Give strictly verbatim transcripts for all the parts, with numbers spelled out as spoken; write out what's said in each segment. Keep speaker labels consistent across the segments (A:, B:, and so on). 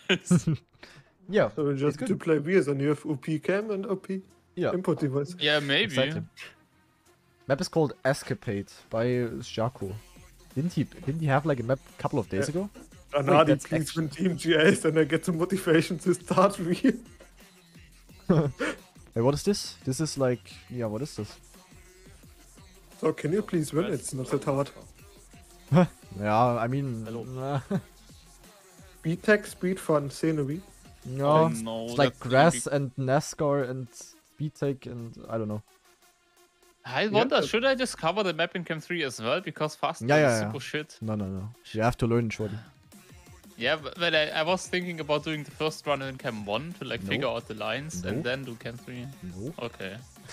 A: Yeah.
B: So just to play V S and you have O P cam and O P
A: Yeah.
B: input device.
C: Yeah, maybe.
A: Exactly. Map is called Escapade by Jaco. Didn't he didn't he have like a map a couple of days
B: Yeah.
A: ago?
B: Anadi,
A: that's
B: please
A: actually-
B: win Team G S and I get the motivation to start V.
A: Hey, what is this? This is like yeah, what is this?
B: So can you please win? It's not that hard.
A: Yeah, I mean
D: Hello.
B: B-Tech, Speed, Fun, Scenery.
A: no,
C: Oh, no,
A: it's like
C: that's gonna
A: grass
C: be-
A: and NASCAR and speed tech and I don't know.
C: I wonder,
B: uh,
C: should I discover the map in Cam three as well? Because fast
A: Yeah,
C: is
A: yeah,
C: super
A: yeah.
C: shit.
A: No, no, no. You have to learn, shorty.
C: Yeah, but, but I, I was thinking about doing the first run in Cam one to like
A: No.
C: figure out the lines
A: No.
C: and then do Cam three.
A: No.
C: Okay.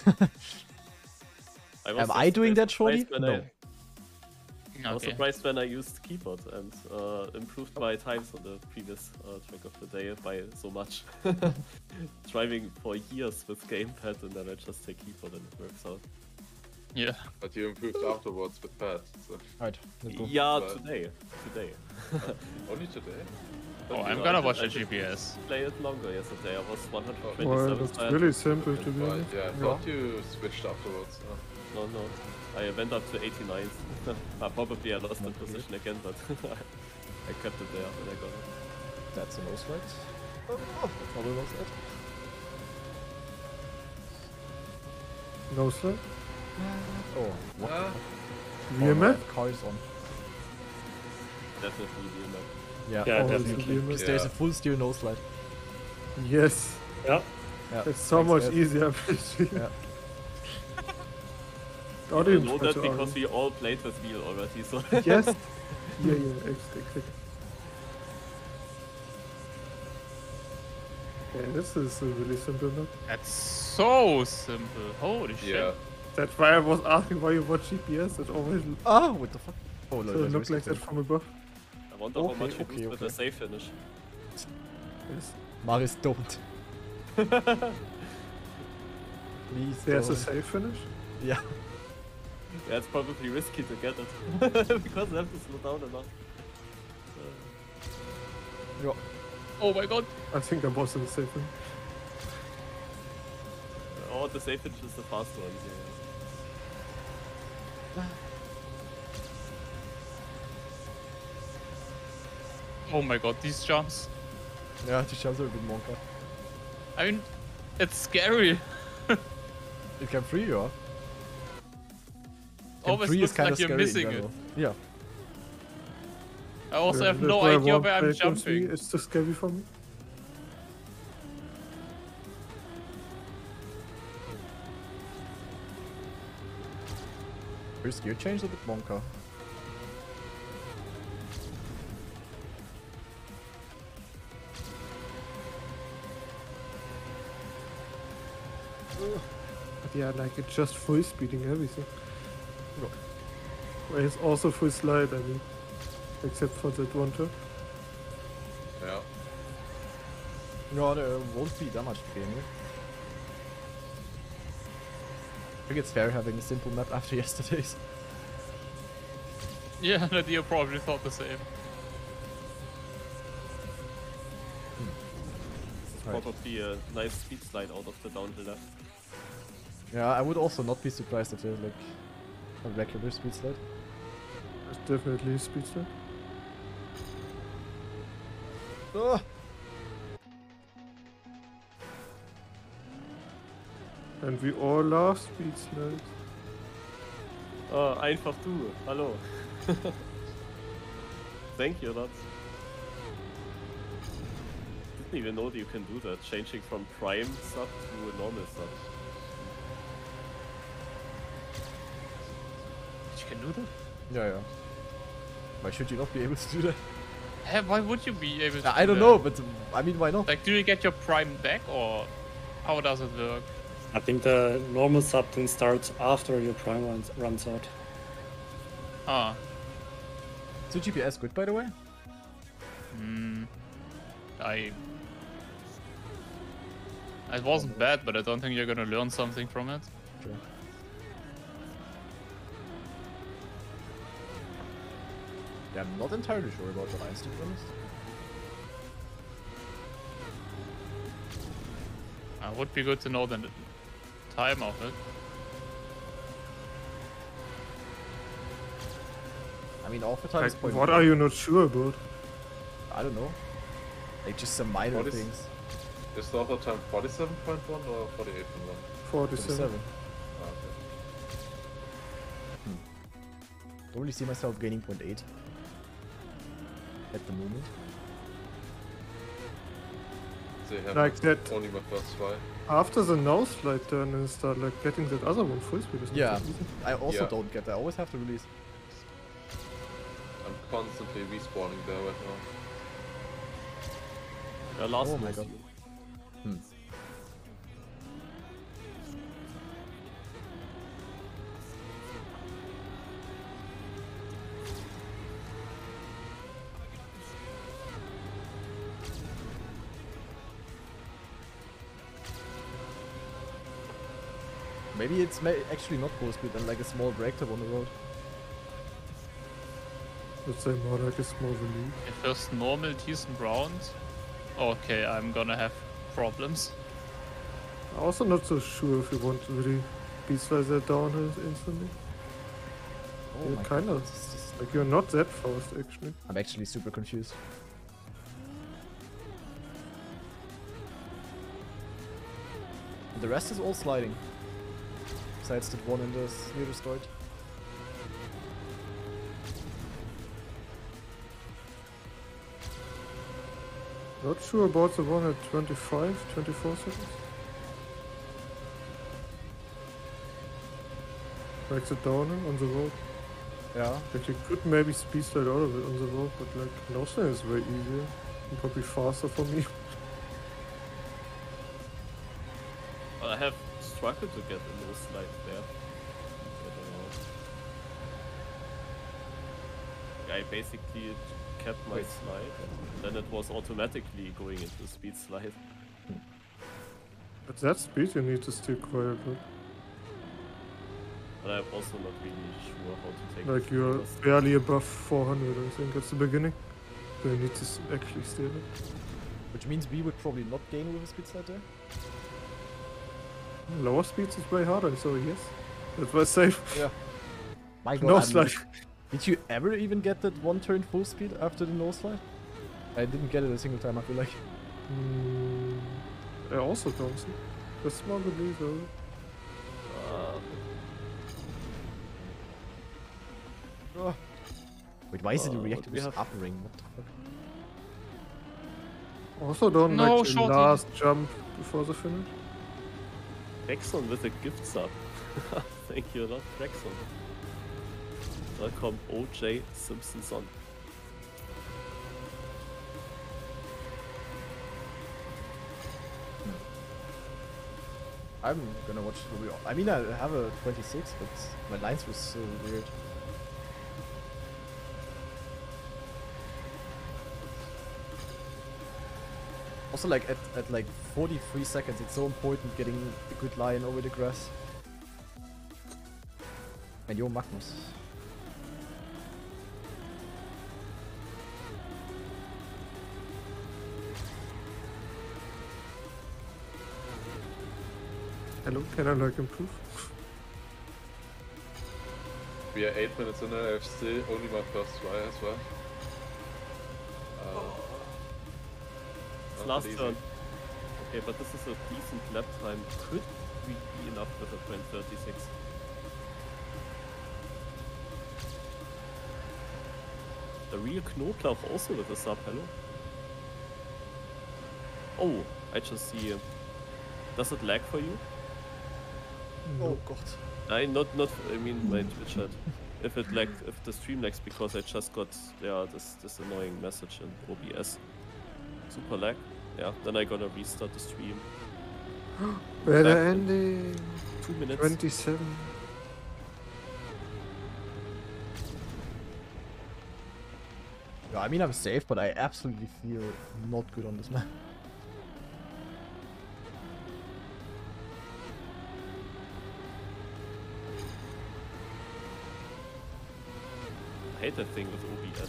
D: I was
A: Am I doing that,
D: surprised
A: shorty?
D: when I-
A: No.
D: I was
C: Okay.
D: surprised when I used keyboard and uh, improved my times on the previous uh, track of the day by so much. Driving for years with gamepad and then I just take keyboard and it works out.
C: Yeah.
E: But you improved afterwards with pad. So.
A: Alright, let's go.
D: Yeah,
E: But-
D: today. Today.
E: Only today?
C: Oh,
D: But,
C: I'm
D: you know,
C: gonna
D: I
C: watch
D: did-
C: the
D: I
C: G P
D: did
C: S.
D: Play it longer yesterday. I was one hundred twenty-seven.
B: Well, that's
D: so I-
B: really simple to be
E: But
B: honest.
E: yeah, I thought you switched afterwards. Uh,
D: No, no. I went up to eighty-nine. uh, probably I lost the position again, but I kept it there and I got it.
A: That's a no slide. Oh, oh, probably no slide.
B: No sir.
A: Oh, what?
E: Ah,
A: Oh,
B: V M F?
A: no, car is on.
D: Definitely the map.
A: Yeah,
F: Yeah,
B: Oh,
F: definitely.
B: it's a V M F.
A: There's
E: Yeah.
A: a full steer no slide.
B: Yes.
F: Yeah.
A: Yeah,
B: It's so
A: thanks,
B: much
A: guys.
B: easier.
A: Yeah.
D: I
B: Audience
D: know that
B: pressure
D: because
B: on.
D: we all played with wheel already, so
B: Yes. Yeah, yeah, exactly. Yeah, this is a really simple map.
C: That's so simple. Holy shit.
E: yeah.
B: That's why I was asking why you watch G P S. It always
A: Ah, what the fuck? Oh, no,
B: so it
A: there's
B: looks like
A: risky
B: that
A: thing.
B: from above.
D: I wonder how
A: Okay,
D: much you
A: okay,
D: lose with
A: okay.
D: a safe finish.
B: Yes.
A: Marius, don't. Please
B: There's a
A: don't.
B: safe finish.
A: Yeah.
D: Yeah, it's probably risky to get it because I have to slow down a lot.
A: Yeah.
C: Oh my god.
B: I think I was in the safe finish.
D: Oh, the safe finish is the fast one. Yeah.
C: Oh my god, these jumps.
A: Yeah, die jumps are a bit monka.
C: I mean, it's scary.
A: It can free you, huh?
C: Always
A: three is
C: looks
A: kinda
C: like you're
A: scary in
C: missing it.
A: general. Yeah.
C: I also
B: Yeah,
C: have
B: that's
C: no
B: why I
C: idea
B: won't
C: where I'm
B: play Cam three.
C: jumping.
B: It's too scary for me.
A: First gear change a bit monka.
B: But yeah, like it's just full speeding everything.
A: Yeah.
B: Well, it's also full slide, I mean. Except for that one turn.
E: Yeah.
A: Yeah, there won't be that much game here. I think it's fair having a simple map after yesterday's.
C: Yeah, Nadia probably thought the same.
A: Right.
D: Probably a nice speed slide out of the downhill left.
A: Yeah, I would also not be surprised if there's like a regular speed slide.
B: It's definitely a speed slide.
A: Ah!
B: And we all love speed slides.
D: Oh, einfach du. Hallo. Thank you, Lutz. Didn't even know that you can do that, changing from prime sub to a normal sub.
C: You can do that?
A: Yeah, yeah. Why should you not be able to do that?
C: Hey, why would you be able to
A: I
C: do
A: don't
C: that?
A: know, but um, I mean, why not?
C: Like, do you get your prime back or how does it work?
F: I think the normal sub thing starts after your prime runs, runs out.
C: Ah.
A: Is the G P S good, by the way?
C: Hmm. I... It wasn't bad, but I don't think you're gonna learn something from it.
A: Sure. Yeah, I'm not entirely sure about the lines, to be honest.
C: Uh, would be good to know the time of it.
A: I mean, offer time
B: Like,
A: is point
B: what
A: one.
B: are you not sure about?
A: I don't know. Like just some minor
E: What is-
A: things.
E: Is the auto time forty-seven point one or forty-eight point one?
B: forty-seven.
A: forty-seven.
E: Ah, okay.
A: Don't really see myself gaining point eight at the moment.
E: They have
B: Like that.
E: only my first try.
B: After the nose slide turn and start like getting that other one full speed is not
A: Yeah,
B: that easy.
A: I also
E: Yeah.
A: don't get that. I always have to release.
E: I'm constantly respawning there right now.
D: Yeah, last
A: Oh my
D: was
A: god.
D: you.
A: Hmm. Maybe it's ma actually not full speed and like a small breaktop on the road.
B: Let's say more like a small relief.
C: The first normal decent round. Okay, I'm gonna have problems.
B: I'm also not so sure if you want to really beat slide that downhill instantly.
A: Oh
B: Yeah,
A: my
B: kind
A: god.
B: of.
A: this is-
B: Like you're not that fast actually.
A: I'm actually super confused. The rest is all sliding. Besides that one in the s- near destroyed.
B: Not sure about the one at twenty-five, twenty-four seconds. Like the downhill on the road.
A: Yeah.
B: Like you could maybe speed slide out of it on the road, but like no slide is way easier. And probably faster for me.
D: I have struggled to get a nose slide there. I don't know. I basically kept my
A: Wait.
D: slide, and then it was automatically going into speed slide.
B: At that speed you need to steer quite a bit.
D: But I'm also not really sure how to take
B: Like
D: this
B: you're
D: because
B: barely above four hundred I think at the beginning. So you need to s- actually steer it.
A: Which means we would probably not gain with a speed slide there.
B: Lower speeds is way harder, so yes. That's why safe.
A: Yeah. My god.
B: No
A: I'm-
B: slide.
A: Did you ever even get that one turn full speed after the nose slide? I didn't get it a single time, I feel like.
B: Mm, I also don't see. That's small relief though.
D: uh,
A: Oh. Wait, why is it
D: Uh,
A: reacting
D: we
A: with
D: have-
A: upper ring? What the fuck?
B: Also don't
C: No,
B: like the
C: shorty.
B: last jump before the finish.
D: Rexon with a gift sub. Thank you a lot, Rexon. Welcome, O J Simpsonson.
A: I'm gonna watch the real. I mean, I have a twenty-six, but my lines was so weird. Also, like at, at like forty-three seconds, it's so important getting a good line over the grass. And yo, Magnus.
B: Hello, can I like improve?
E: We are eight minutes in and I have still only my first try as well. Uh,
D: It's
E: not
D: last
E: easy.
D: turn. Okay, but this is a decent lap time. Could we be enough with a point thirty-six? The real Knoblauch also with a sub, hello? Oh, I just see. uh, Does it lag for you?
A: Oh god.
D: I not not. I mean my Twitch chat. If it lagged, if the stream lags because I just got yeah this this annoying message in O B S. Super lag. Yeah, then I gotta restart the stream.
B: Better
D: Back in
B: ending.
D: Two minutes.
B: twenty-seven.
A: Yeah, I mean, I'm safe, but I absolutely feel not good on this map.
D: I hate that thing with O B S.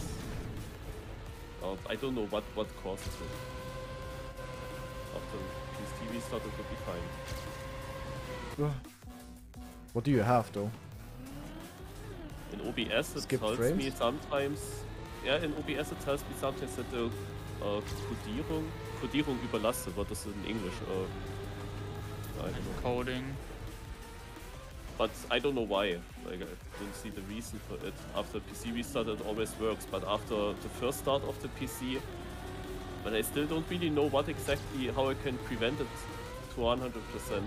D: Uh, I don't know what what causes it. Often these T Vs restart, it would be fine.
A: What do you have though?
D: In O B S, it
A: Skip
D: tells
A: frames?
D: me sometimes. Yeah, in O B S, it tells me sometimes that the uh, Codierung, Codierung überlastet. What is it in English? Uh, I don't know.
C: Coding.
D: But I don't know why. Like, I don't see the reason for it. After P C restart, it always works, but after the first start of the P C, but I still don't really know what exactly, how I can prevent it to one hundred percent.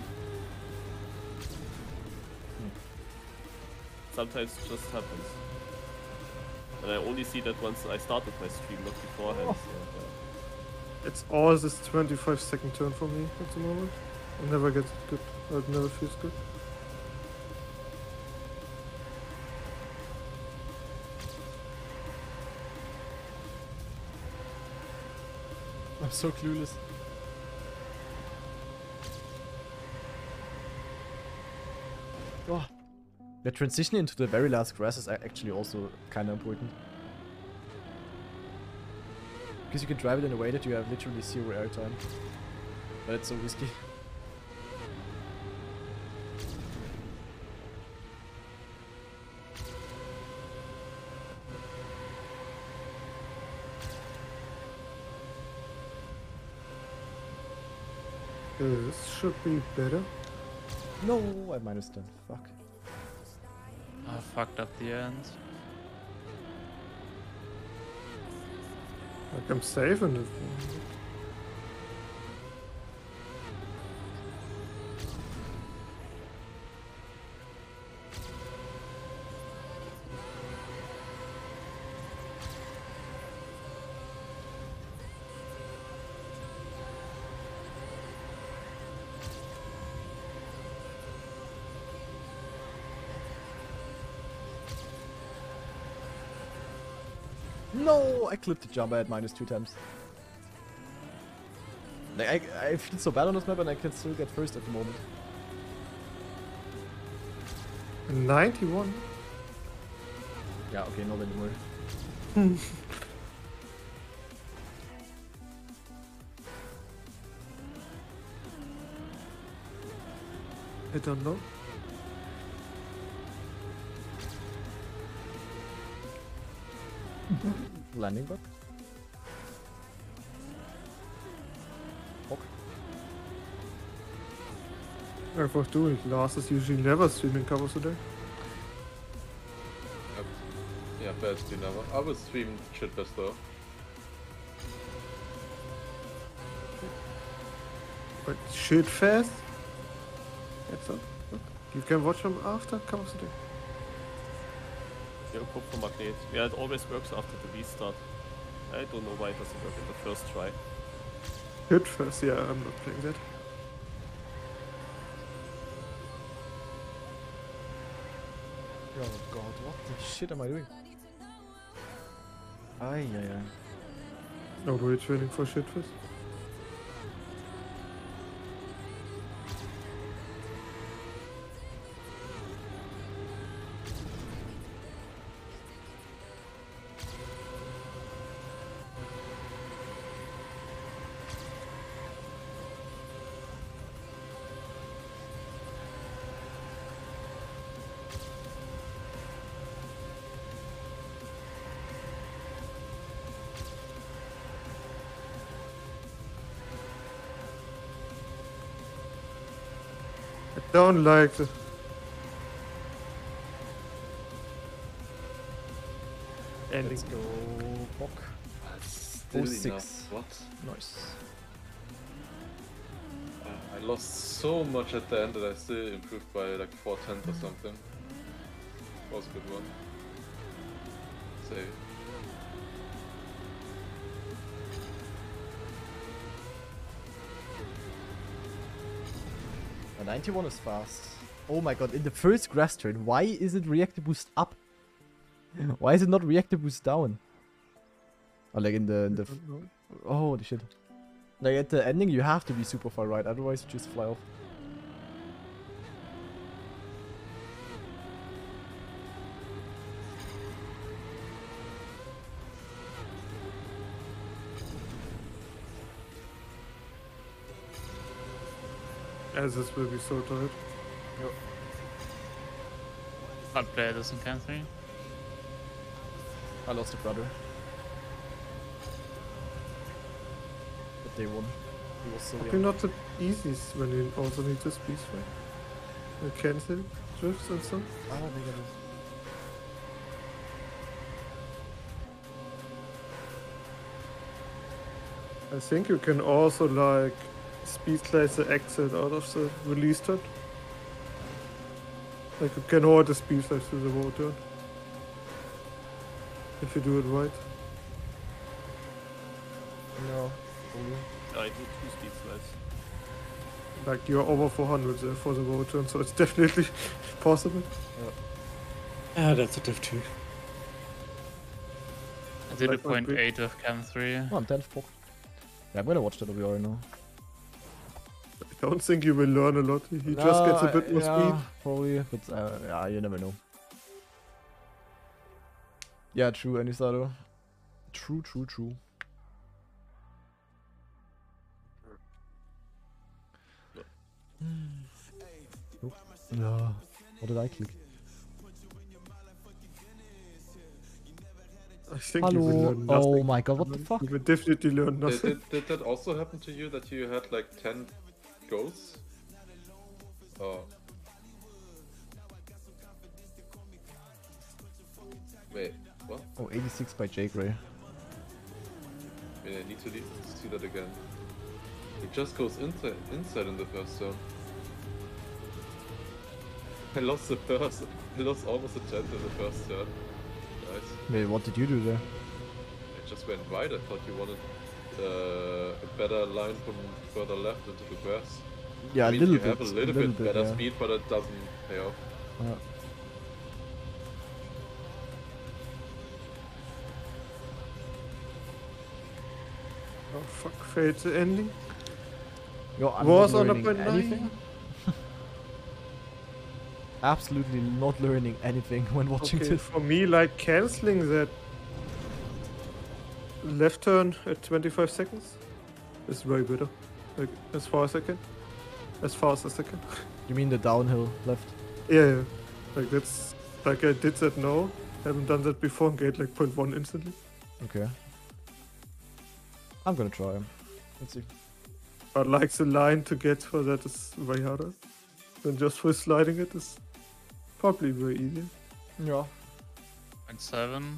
D: Sometimes it just happens. And I only see that once I started my stream, not beforehand.
A: Oh.
D: So, yeah.
B: It's always this twenty-five second turn for me at the moment. It never gets good. Or it never feels good.
A: I'm so clueless. Oh. The transition into the very last grass is a- actually also kind of important. Because you can drive it in a way that you have literally zero airtime. But it's so risky.
B: This should be better.
A: No, I minus ten. Fuck.
C: I fucked up the end.
B: Like I'm safe in it.
A: No, I clipped the jump at minus two times. Like, I, I feel so bad on this map and I can still get first at the moment.
B: ninety-one.
A: Yeah, okay, not anymore.
B: I don't know.
A: Landing bug. Ok.
B: Einfach doing. Lars is usually never streaming covers a day.
E: Yep. Yeah, best you never. I was streaming shit best though.
B: But shit fast. That's all. Look. You can watch them after covers a day.
D: Yeah, Kupfermagnet. Yeah, it always works after the restart. I don't know why it doesn't work in the first try.
B: Shit fast, yeah, I'm not playing that.
A: Oh god, what the shit am I doing? Ay, ay, ay.
B: Oh, we're training for shit fast. I don't like the... ending.
A: Let's go, Bock.
E: Still
A: oh six.
E: enough. What?
A: Nice.
E: Uh, I lost so much at the end that I still improved by like four tenths or something. Was a good one. Save.
A: A ninety-one is fast. Oh my god, in the first grass turn, why is it reactor boost up? Why is it not reactor boost down? Or like in the... In the f oh, holy shit. Like at the ending you have to be super far right, otherwise you just fly off.
B: As this will be so tight.
C: Can't play this in Cam three.
A: I lost a brother. But they won. He was so
B: Probably
A: young.
B: not the easiest when you also need the speed right? You cancel drifts and stuff.
A: Ah, they got it.
B: I think you can also like speed slice the exit out of the release turn. Like you can hold the speed slice to the road turn. If you do it right.
A: No.
D: I do two speed slides.
B: Like you're over four hundred there for the road turn, so it's definitely possible.
F: Yeah, that's a diff two.
C: I did a
B: Like,
C: point
B: like,
C: eight with Cam three.
A: Oh, I'm tenth book. Yeah, I'm gonna watch that O B R now.
B: I don't think you will learn a lot. He just gets a bit more
A: yeah,
B: speed.
A: Probably, but uh, yeah, you never know. Yeah, true, Anisado. True, true, true. Oops. Yeah. What did I click?
B: I think you will
A: Hello.
B: learn nothing.
A: Oh my god, what the fuck?
B: You will definitely learn
E: Did,
B: nothing.
E: did, did that also happen to you that you had like ten goals? Oh. Wait, what?
A: Oh, eighty-six by Jake Ray.
E: Wait, I need to le- see that again. It just goes inside, inside in the first zone. I lost the first. I lost almost a gent in the first turn. Nice.
A: Wait, what did you do there?
E: It just went wide. I thought you wanted uh, a better line from further left into the grass.
A: Yeah,
E: I
A: a
E: mean,
A: little
E: you
A: bit.
E: have a little, bit, better
A: yeah.
E: speed, but it doesn't pay off.
A: Yeah.
B: Oh fuck, fade the ending.
A: Yo, I'm
B: Was
A: not
B: on a
A: learning
B: point nine.
A: anything. Absolutely not learning anything when watching
B: Okay,
A: this.
B: for me, like canceling that left turn at twenty-five seconds is way better. Like as far as I can, as fast as I can.
A: You mean the downhill left?
B: Yeah, yeah. Like that's like I did that now. Haven't done that before and get like point one instantly.
A: Okay. I'm gonna try. Let's see.
B: But like the line to get for that is way harder than just for sliding it is probably way easier.
A: Yeah.
C: Point seven.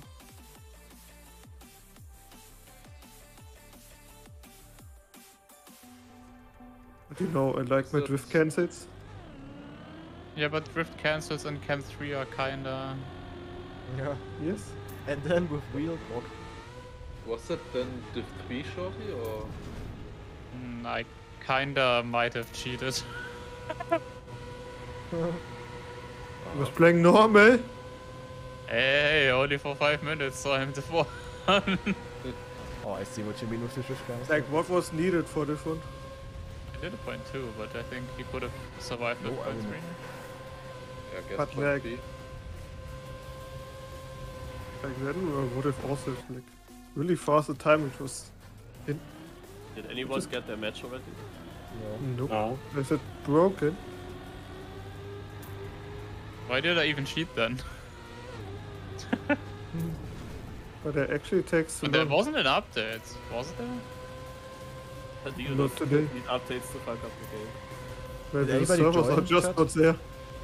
B: But you know, I like my
E: So
B: drift
E: it's-
B: cancels.
C: Yeah, but drift cancels and Cam three are kinda.
A: Yeah.
B: Yes.
A: And then with wheel block.
E: Was that then div three shorty or?
C: Mm, I kinda might have cheated.
B: I was playing normal.
C: Hey, only for five minutes, so I'm the one.
A: Oh, I see what you mean with the shift cams.
B: Like what was needed for this one?
C: I did a point two, but I think he could have survived with
A: Oh, I
C: point
A: wouldn't.
C: three.
E: Yeah, I guess
B: But
E: point
B: like-
E: B.
B: Like then I would have also like really fast the time it was.
D: Did anyone get their match already?
A: No.
B: Nope.
F: No.
B: Is it broken?
C: Why did I even cheat then?
B: But it actually takes so
C: But there
B: long.
C: wasn't an update, was there?
D: And you
B: Not
D: just
B: today.
D: need updates to fuck up the game.
B: Maybe the
A: anybody
B: servers
A: join
B: are just
A: chat?
B: not there.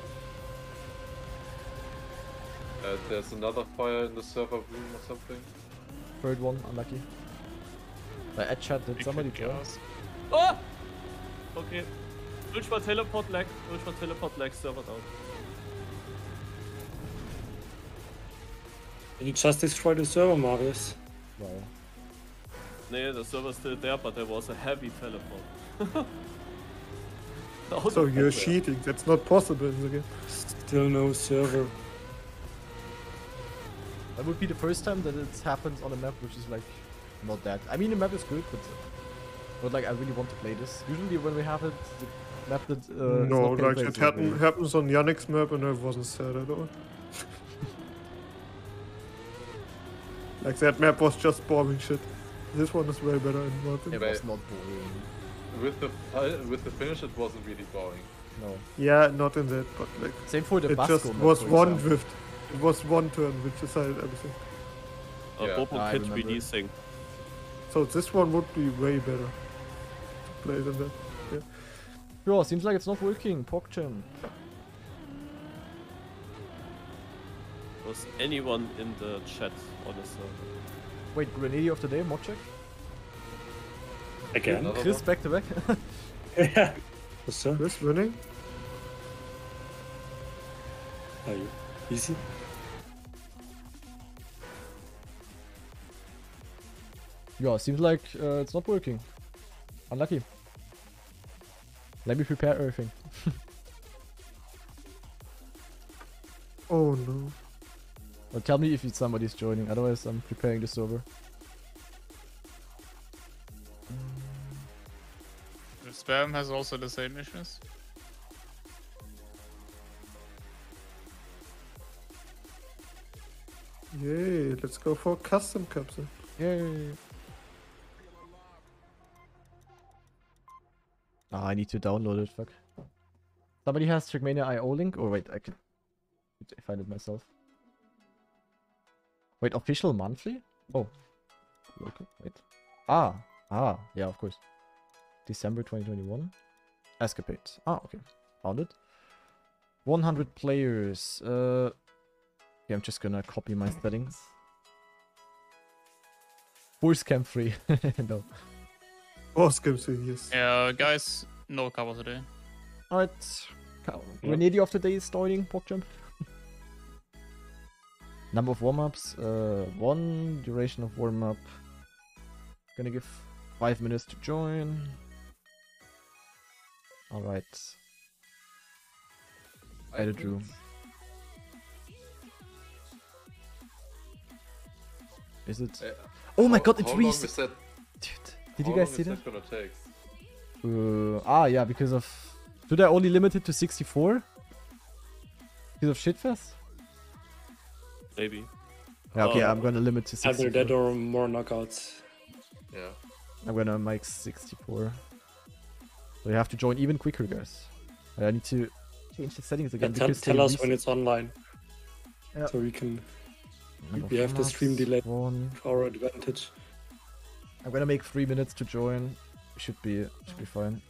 E: Uh, there's another fire in the server room or something.
A: Third one, unlucky. By Ed chat, did
C: Big
A: somebody
C: fat
A: join?
C: chaos.
D: Oh! Okay. Ultra teleport lag. Ultra teleport lag, server down.
F: You just destroyed the server, Marius.
A: Wow.
D: Nee, the server's still there, but there was a heavy teleport. No,
B: So
D: no,
B: you're
D: that's
B: cheating. That's not possible in the game.
F: Still no server.
A: That would be the first time that it's happened on a map which is like not that. I mean, the map is good, but but like I really want to play this. Usually when we have it, the map that uh, is
B: no,
A: not
B: like
A: gameplay
B: it
A: is not
B: happen,
A: really-
B: happens on Yannick's map and I wasn't sad at all. Like that map was just boring shit. This one is way better in my
A: It
B: opinion.
E: Yeah,
A: was not boring.
E: with the fi- with the finish, it wasn't really boring.
A: No.
B: Yeah, not in that, but like
A: Same for the
B: it
A: Basco
B: just
A: map,
B: was
A: for
B: one
A: example.
B: drift. It was one turn which decided everything.
D: Uh,
E: Yeah.
D: Bobo
A: I
D: kept
A: remember.
D: releasing.
B: So this one would be way better to play than that.
A: Yo, seems like it's not working. PogChamp.
D: Was anyone in the chat on the server?
A: Wait, Grenadier of the day, mod check.
F: Again.
E: Another
A: Chris
E: one?
A: back to back.
F: Yeah. Yes, sir.
B: Chris winning?
F: Are you easy?
A: Yeah, seems like uh, it's not working. Unlucky. Let me prepare everything.
B: Oh no.
A: Or tell me if it's somebody's joining, otherwise I'm preparing the server.
C: The spam has also the same issues.
B: Yay, let's go for custom capsule.
A: Yay! Ah, I need to download it, fuck. Somebody has Trackmania dot i o link? Or wait, I can find it myself. Wait, official monthly? Oh. Local, wait. Ah, ah, yeah, of course. December twenty twenty-one. Escapade. Ah, okay. Found it. one hundred players. Uh, okay, I'm just gonna copy my settings. Force Camp free. No.
B: Boss capsule, yes.
C: Yeah, guys, no cover today.
A: Alright.
F: Yeah.
A: Grenadier of the day is starting, PogChamp. Number of warm-ups, uh, one. Duration of warm-up. Gonna give five minutes to join. Alright. Edit room. Is it?
E: Uh,
A: Oh my
E: how-
A: god, it's
E: how long
A: reset!
E: is that?
A: Dude, did
E: how
A: you guys
E: long
A: see
E: is
A: that?
E: gonna take?
A: Uh, ah, yeah, because of... Should I only limit it to sixty-four? Because of Shitfest?
D: Maybe.
A: Yeah, okay,
F: Oh.
A: I'm gonna limit to
F: Either
A: sixty-four.
F: that or more knockouts.
E: Yeah.
A: I'm gonna make sixty-four. So you have to join even quicker, guys. I need to change the settings
F: Yeah,
A: again.
F: tell
A: because
F: tell
A: they
F: us when
A: reset-
F: it's online.
A: Yeah.
F: So we can,
A: Number
F: we
A: of
F: have the stream
A: formats,
F: delay.
A: one.
F: to our advantage.
A: I'm gonna make three minutes to join. Should be should be fine.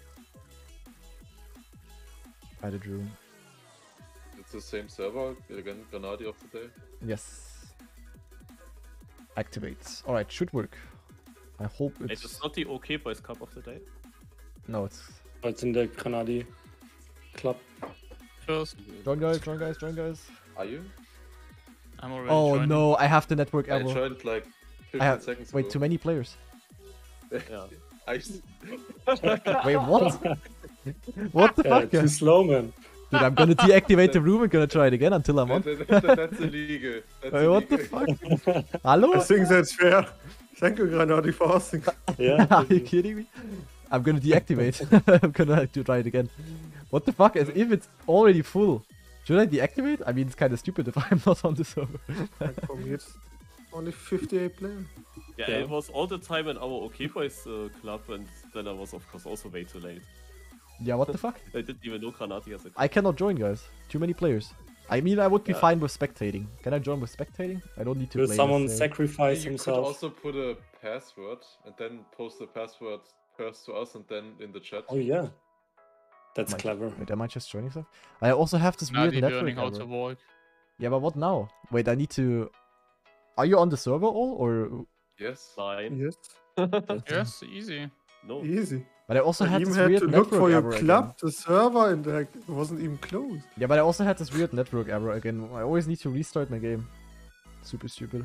A: Added room.
E: It's the same server again. Grenadier of the day.
A: Yes. Activate. Alright, should work. I hope
D: Wait,
A: it's...
D: it's not the OK Boys Cup of the day.
A: No, it's...
F: But it's in the Granadi club.
C: First,
A: Join guys, join guys, join guys.
E: Are you?
C: I'm already
A: Oh
C: joining.
A: no, I have the network
E: I
A: error.
E: joined like fifteen
A: I have...
E: seconds
A: Wait,
E: ago.
A: too many players.
D: Yeah.
E: I s-
A: Wait, what? What the
F: Yeah,
A: fuck?
F: too
A: guys?
F: slow, man.
A: Dude, I'm gonna deactivate the room and gonna try it again until I'm on.
E: that- that- that's illegal. That's
A: Wait, what the
E: illegal.
A: fuck? Hello?
B: I think that's fair. Thank you, Granadi, for hosting.
F: Yeah.
A: Are you kidding me? I'm gonna deactivate. I'm gonna have to try it again. What the fuck? As if it's already full. Should I deactivate? I mean, it's kind of stupid if I'm not on the server.
B: Like for me, it's only fifty-eight players.
D: Yeah,
F: Yeah.
D: it was all the time in our OK Boys uh, club, and then I was, of course, also way too late.
A: Yeah, what the fuck?
D: I didn't even know Granati has a club.
A: I cannot join, guys. Too many players. I mean, I would be
D: Yeah.
A: fine with spectating. Can I join with spectating? I don't need to
F: Will
A: play.
F: someone
A: this, uh,
F: sacrifice
E: You could
F: himself?
E: also put a password and then post the password first to us and then in the chat.
F: Oh yeah. That's
A: Might-
F: clever.
A: Wait, am I just joining stuff? I also have this weird
C: Nadi
A: network
C: learning how
A: error.
C: to walk.
A: Yeah, but what now? Wait, I need to... Are you on the server all? Or...
E: Yes.
D: Nine.
B: Yes,
C: Yes, easy.
D: No.
B: easy.
A: But I also
B: I
A: had
B: even
A: this
B: had
A: weird
B: to look
A: network
B: for your
A: error
B: club,
A: again.
B: the server, and like, it wasn't even closed.
A: Yeah, but I also had this weird network error again. I always need to restart my game. Super stupid.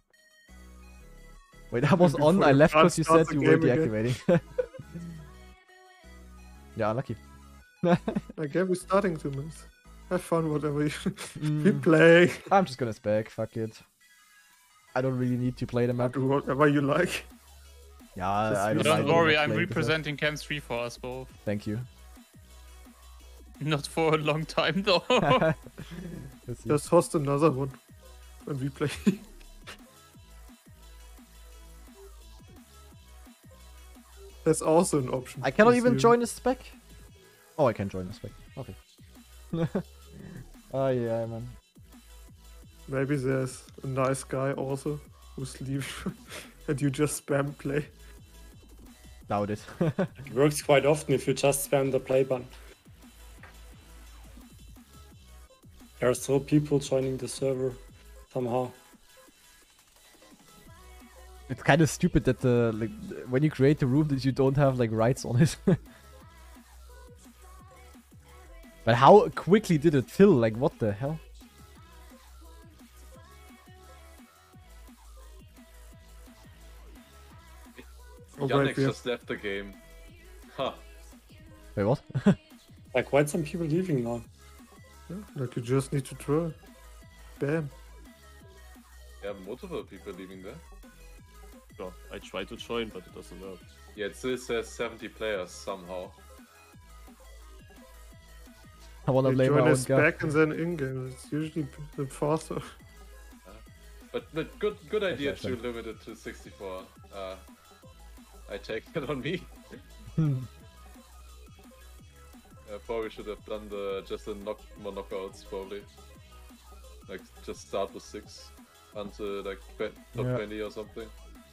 A: Wait, I was
B: Before
A: on, I
B: you
A: left
B: can't
A: because you
B: start
A: said
B: the
A: you were
B: game again.
A: deactivating. Yeah, unlucky.
B: My game is starting two minutes. Have fun, whatever you keep
A: Mm,
B: playing.
A: I'm just gonna spec, fuck it. I don't really need to play the map.
B: Do whatever you like.
A: Yeah, I,
B: Just
A: I
B: use
A: don't
C: Don't
A: mind
C: worry,
A: not
C: I'm
A: playing the map.
C: representing Cam three for us both.
A: Thank you.
C: Not for a long time though.
A: Let's see.
B: Just host another one when we play. That's also an option.
A: I cannot
B: this
A: even
B: year.
A: join a spec. Oh, I can join a spec. Okay. Oh yeah, man.
B: Maybe there's a nice guy also who's leaving and you just spam play.
A: Doubt it.
F: It works quite often if you just spam the play button. There are still people joining the server somehow.
A: It's kind of stupid that the like when you create the room that you don't have like rights on it. But how quickly did it fill? Like what the hell?
B: Oh,
E: Yannick
B: right, yeah.
E: just left the game. Huh.
A: Wait, what?
F: Like quite some people leaving now.
B: Yeah, like you just need to try. Bam.
E: Yeah, multiple people leaving there.
D: Yeah, I try to join, but it doesn't work.
E: Yeah, it still says seventy players somehow.
A: I wanna
B: You
A: blame my
B: join
A: own
B: a
A: guy.
B: spec and then in-game. It's usually p- the faster.
E: But, but good good idea
A: Exactly.
E: to limit it to sixty-four. Uh, I take it on me.
A: Hmm.
E: I probably should have done the just the knock more knockouts probably. Like just start with six until like tw- top
A: Yeah.
E: twenty or something.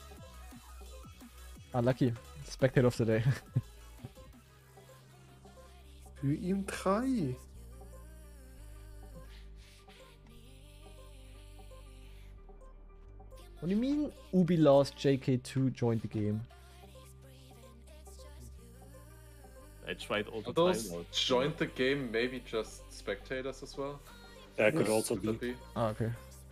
A: Unlucky. Spectator of the day.
B: Für ihn drei.
A: What do you mean Ubi lost J K two joined the game?
D: I tried all the
E: Are those
D: time now.
E: joined the game maybe just spectators as well?
F: That could
B: Yes.
F: also
E: Could
F: be.
E: that be?
A: Ah, okay.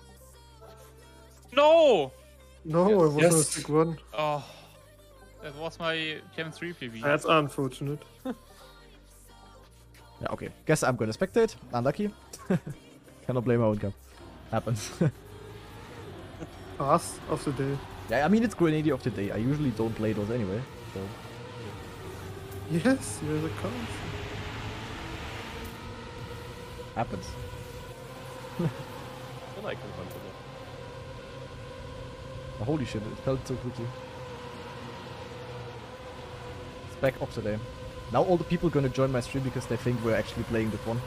C: No!
B: No,
E: Yes.
B: I was
F: Yes.
B: on a sick one.
C: Oh, that was my Chem three P V.
B: That's unfortunate.
A: Yeah, okay. Guess I'm gonna spectate. Unlucky. Cannot blame my own guy. Happens.
B: Pass of the day.
A: Yeah, I mean it's Grenadier of the day. I usually don't play those anyway. So
B: Yes, you're the cast.
A: happens.
D: Then I can continue.
A: Oh, holy shit, it felt so quickly. Spec of the day. Now all the people gonna join my stream because they think we're actually playing that one.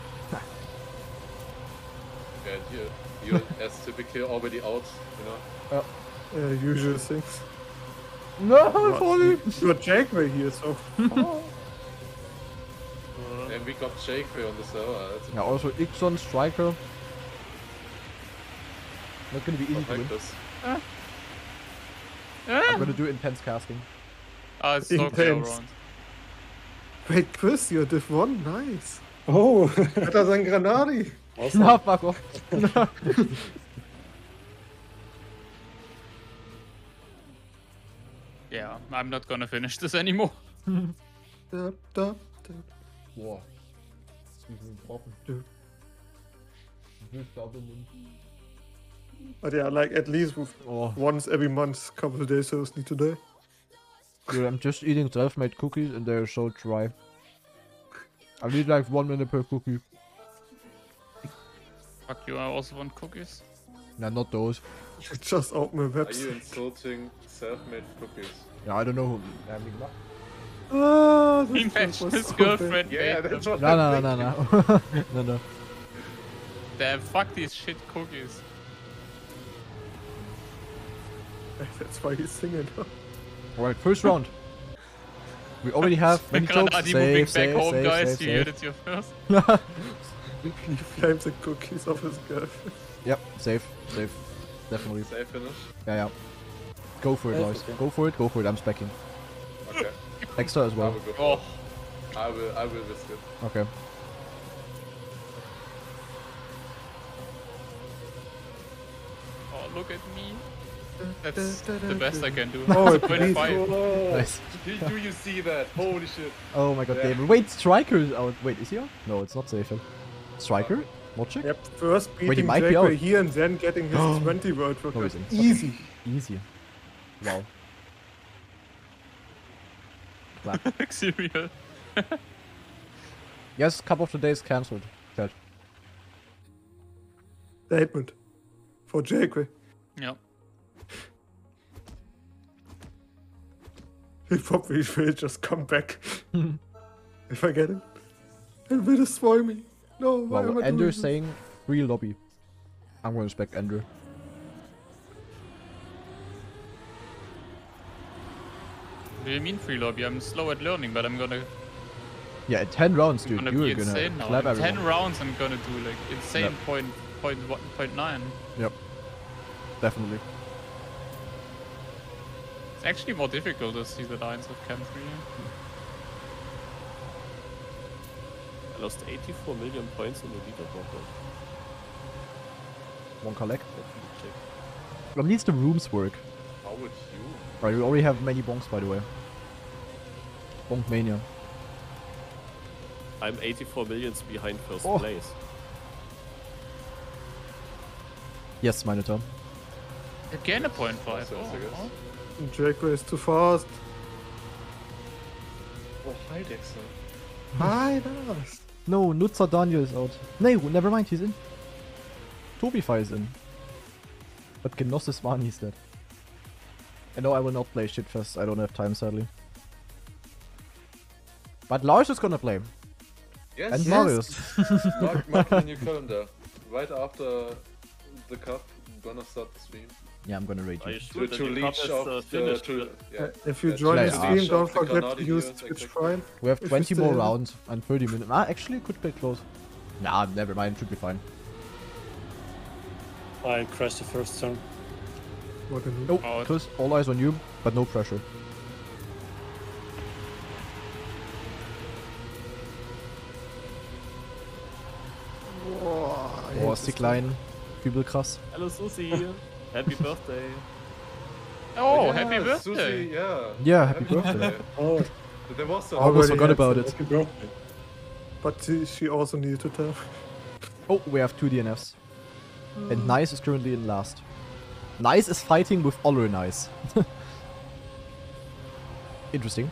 E: Yeah, you you're as typically already out, you know.
B: Uh, usual things.
A: No,
B: But you you got Jackway here, so.
E: And we got Jake on the server. That's
A: Yeah, also Ixon, Striker. Not gonna be easy to win.
E: like this.
A: I'm gonna do intense casting.
C: Oh, it's so clear
B: Intense.
C: around.
B: Wait, Chris, you did one? Nice.
F: Oh!
B: Better than Granadi.
F: Awesome.
A: No, fuck off.
C: Yeah, I'm not gonna finish this anymore.
B: Da, da, da.
A: Boah.
B: Dude. But yeah, like at least with
A: Oh,
B: once every month, couple of days, so it's need today.
A: dude, I'm just eating self-made cookies and they're so dry. I need like one minute per cookie.
C: Fuck you, I also want cookies.
A: Nah, not those.
B: Just open a
E: Are you
B: website.
E: insulting self-made cookies?
A: Yeah, I don't know who. Ja, wie gemacht?
B: Ah,
C: He
B: this
C: matched
B: was
C: his
B: so bad.
C: girlfriend.
E: Yeah, yeah,
C: made
E: that's
C: them.
E: what
A: No,
E: I'm
A: no, no,
E: thinking.
A: no, no. No, no.
C: Damn, fuck these shit cookies.
B: That's why he's singing.
A: Alright, first round. We already have
C: The
A: many jokes.
C: Granadi
A: Save,
C: moving back
A: save,
C: home,
A: save,
C: guys.
A: save,
C: You heard
A: save.
C: it here first.
B: He flames the cookies of his girlfriend.
A: Yep, save, save. Definitely.
E: Save finish?
A: Yeah, yeah. Go for it,
F: Yeah,
A: boys.
F: okay.
A: Go for it, go for it. I'm specking.
E: Okay.
A: Extra as
E: I
A: well.
E: will go for
C: Oh,
E: it. I will I will risk it.
A: Okay.
C: oh, look at me. That's the best I can do.
B: Oh,
C: It's twenty-five.
A: Nice.
E: Do, do you see that? Holy shit.
A: Oh my god,
E: Yeah.
A: David. Wait, Striker is out. Wait, is he out? No, it's not safe. Striker? Not check?
B: Yep, first
A: he
B: beating
A: might be out.
B: Jackway here and then getting his twenty world
A: No,
B: record.
A: he's in.
B: Easy.
A: Easy. Wow. Clap.
C: Cereal.
A: Yes, Cup of the Day is cancelled. Chat.
B: Statement. For Jackway.
C: Yeah.
B: He probably will just come back. If I get it. He will destroy me. No, why am
A: Wow,
B: I doing
A: Ender's
B: this?
A: saying free lobby. I'm gonna respect Ender.
C: What do you mean free lobby? I'm slow at learning, but I'm gonna,
A: Yeah, in ten rounds,
C: I'm
A: dude.
C: gonna
A: You're
C: be
A: gonna
C: insane now.
A: clap
C: In ten
A: everyone.
C: rounds, I'm gonna do like insane
A: Yep.
C: point, point, one, point nine.
A: Yep. Definitely.
C: It's actually more difficult to see the lines of Chem three.
D: I lost eighty-four million points on the leaderboard. though.
A: One collect.
D: Let me check.
A: At least the rooms work.
E: How would you?
A: Right, we already have many bonks, by the way. Bonk mania.
D: I'm eighty-four millions behind first
A: Oh.
D: place.
A: Yes, meine Turn.
C: Again a point five.
E: Makes sense, I
C: Oh,
E: guess.
C: oh.
B: Draco is too fast.
E: Oh, hi Dexter.
B: Hi, das.
A: No, Nutzer Daniel is out. No, never mind, he's in. Tobify is in. But Genosse Svani is dead. And no, I will not play Shitfest. I don't have time, sadly. But Lars is gonna play.
E: Yes.
A: And
E: yes.
A: Marius.
E: Mark, mark it in your calendar. Right after the cup, I'm gonna start the stream.
A: Yeah, I'm gonna rate
D: Are
A: you.
D: you
E: To,
D: sure
E: to
D: that your
E: leech
D: cup is
E: off
D: uh,
E: the...
D: finished?
E: To, yeah.
B: Uh, if you
E: Yeah,
B: join
A: Yeah,
B: the
A: yeah.
B: stream,
E: Leech
B: don't
E: off the
B: forget to
E: Kanadi
B: use
E: viewers,
B: Twitch
E: exactly.
B: Prime.
A: We have
B: If
A: twenty
B: it's
A: more
B: the-
A: rounds and thirty minutes. Ah, actually, could be close. Nah, never mind. Should be fine.
F: I crashed the first turn.
B: What a noob.
A: Oh,
C: Oh,
A: Chris, all eyes on you, but no pressure.
B: Boah, I hate
A: Oh,
B: this
A: sick
B: thing.
A: line. Übel krass.
D: Hello, Susie. Happy birthday.
C: Oh,
E: yeah,
C: happy birthday!
E: Susie, yeah.
A: Yeah, happy birthday.
F: Oh,
E: There was some...
A: I almost
B: Already
A: forgot
B: had
A: about
B: some.
A: it.
F: happy birthday.
B: But she, she also needed to tell.
A: Oh, we have two D N Fs. And Nice is currently in last. Nice is fighting with Oliver Nice. Interesting.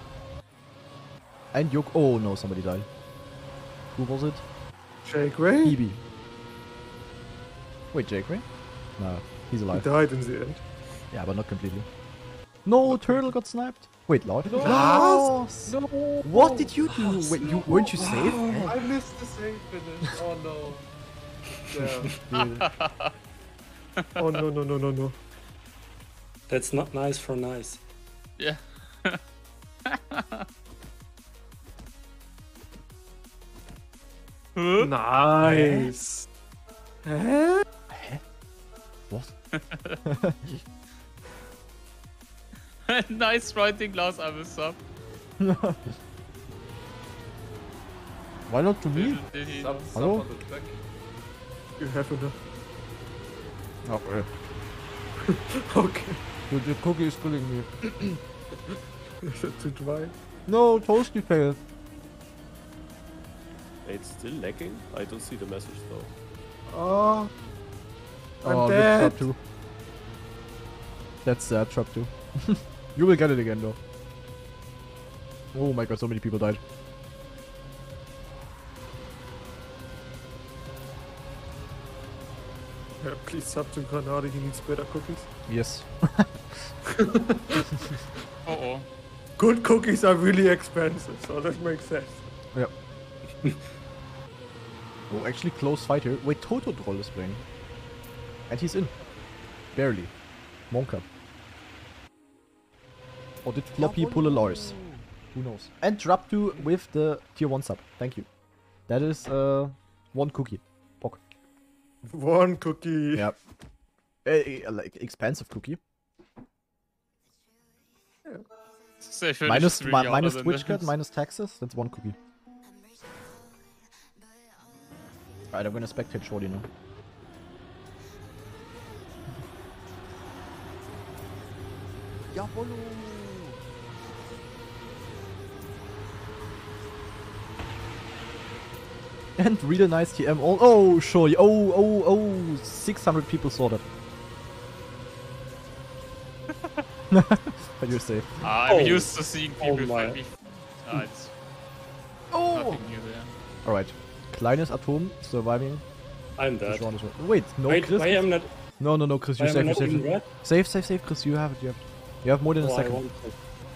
A: And Yoko. Oh no, somebody died. Who was it?
B: Jake Ray?
A: Phoebe. Wait, Jake Ray? No, he's
B: He
A: alive.
B: died in the end.
A: Yeah, but not completely. No, Turtle got sniped. Wait, Lord.
E: No.
A: Lars!
E: No!
A: What did you do? Wait, you weren't you safe?
E: I missed the save finish. Oh no. Yeah.
B: Oh no, no, no, no, no.
F: That's not nice for nice.
C: Yeah.
B: Nice. Hä?
A: What?
C: Nice writing, Lars. I will sub.
A: Why not to me?
C: Did, did he?
E: Sub, sub
A: Hello?
E: on the track.
B: You have enough.
A: Okay.
B: Okay.
A: Dude, the cookie is killing me.
B: Is it too dry?
A: No, Toasty failed.
D: It's still lagging? I don't see the message though.
B: Oh. I'm
A: Oh,
B: dead.
A: trap two. That's sad, trap two. You will get it again though. Oh my god, so many people died.
B: Yeah, please sub to Granada, he needs better cookies.
A: Yes.
C: Oh oh.
B: Good cookies are really expensive, so that makes sense.
A: Yep. Oh, actually close fight here. Wait, Toto Troll is playing. And he's in. Barely. Monka. Or did Floppy pull a Lars? Who knows? And drop two with the tier one sub. Thank you. That is uh one cookie. Pock.
B: One cookie.
A: Yeah. Eh, eh, like expensive cookie.
C: Sehr schön.
A: Minus,
C: Stream
A: mi
C: ja,
A: minus
C: also,
A: Twitch
C: ne?
A: cut, minus taxes. That's one cookie. Alright, I'm gonna spectate Shorty now. Jawollo! And really nice T M all. Oh, sure. Oh, oh, oh. six hundred people saw that. But you're safe.
C: Ah, I'm
F: Oh.
C: used to seeing
F: Oh
C: people
F: my.
C: fight me. Ah, it's
A: Oh!
C: nothing new there.
A: Alright. Kleines Atom surviving.
F: I'm
A: the
F: dead.
A: round as well. Wait, no,
F: Wait,
A: Chris.
F: why am not?
A: No, no, no, Chris,
F: Why
A: you
F: am I
A: save, you
F: not
A: save,
F: in
A: save.
F: red?
A: Save, save, save, Chris, you have it, you have it. You have more than a
F: Oh, I
A: second.
F: want to.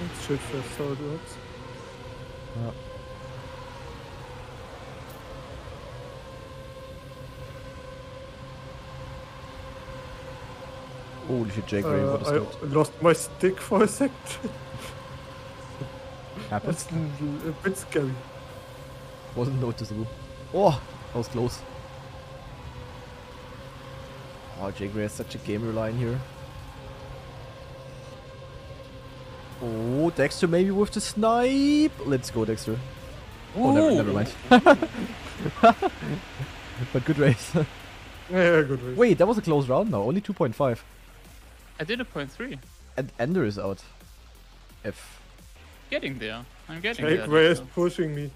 B: That's shit first, how it works.
A: Ja. Holy shit, Jake Ray,
B: Uh,
A: what is
B: I
A: that?
B: lost my stick for a second.
A: Happens?
B: That's a a bit scary.
A: Wasn't noticeable. Oh, that was close. Oh, Jake Ray has such a gamer line here. Oh, Dexter maybe with the snipe. Let's go, Dexter. Oh, never, never mind. But good race.
B: Yeah, good race.
A: Wait, that was a close round now. Only two point five.
C: I did a point three.
A: And Ender is out. F.
C: Getting there. I'm getting
B: Jake
C: there.
B: Ray is
C: Dexter.
B: pushing me.